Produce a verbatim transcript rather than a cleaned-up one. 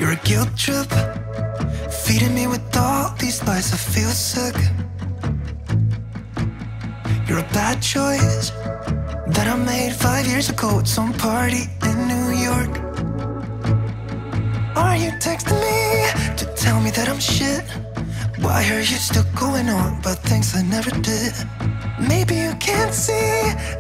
You're a guilt trip, feeding me with all these lies. I feel sick. You're a bad choice that I made five years ago at some party in New York. Are you texting me to tell me that I'm shit? Why are you still going on about things I never did? Maybe you can't see